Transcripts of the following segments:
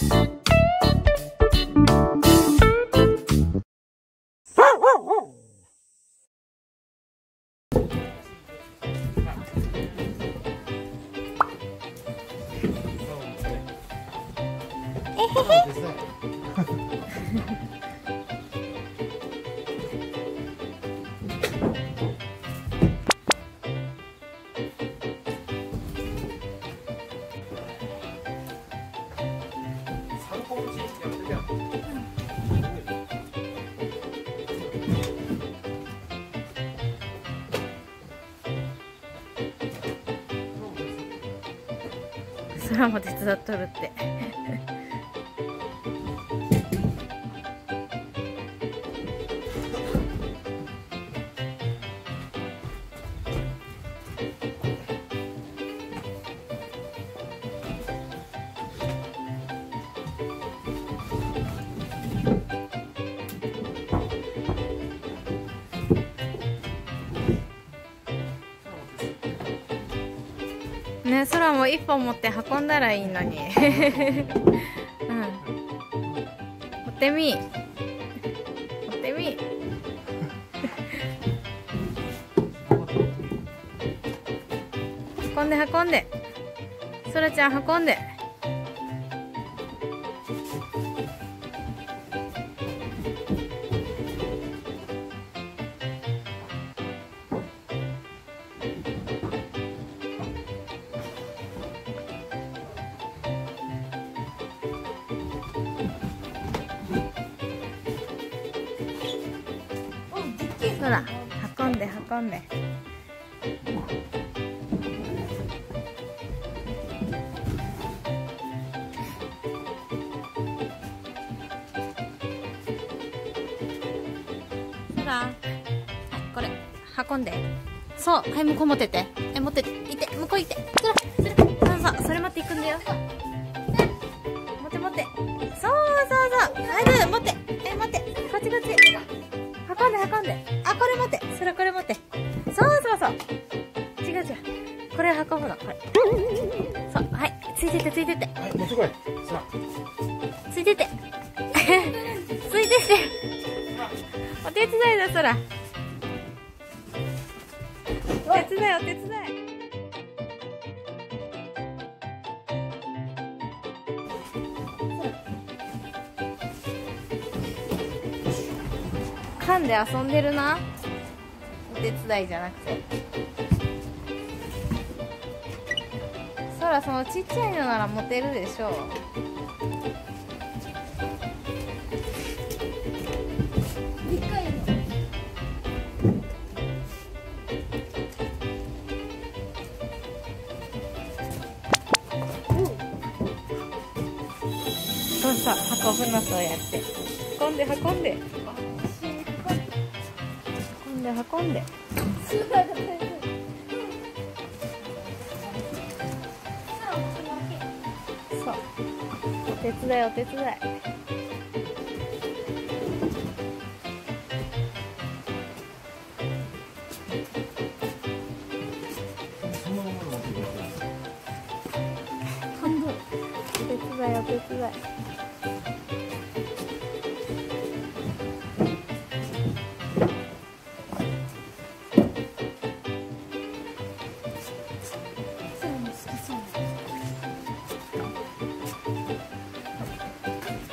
空も手伝っとるってね、空も一本持って運んだらいいのにうん、持ってみ持ってみ運んで運んで、空ちゃん運んで。ほら、運んで運んで。ほら、はい、これ運んで。そう、はい、向こう持ってって。持ってって、いて、向こう行って。そうそう、それ持っていくんだよ。持って持って。そうそうそう、ある、持って。持って、こっちこっち。運んで運んで。あ、これ持って。それこれ持って。そうそうそう。違う違う。これ運ぶの。これ。そう、はい。ついてってついてって。 はい、持ってこい。さあ。ついてって。ついてって。お手伝いだ、そら。お手伝い、お手伝い。噛んで遊んでるな。お手伝いじゃなくて。そら、そのちっちゃいのなら持てるでしょう。でっかいの。そうそう、運ぶの、そうやって。運んで運んで。運んで運んで。そう。お手伝いお手伝い。半分。お手伝いお手伝い。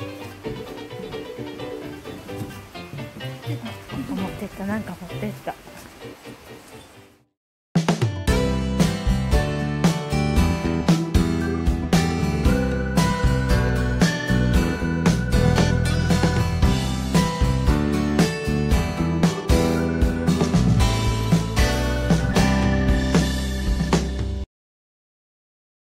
持ってった、なんか持ってった。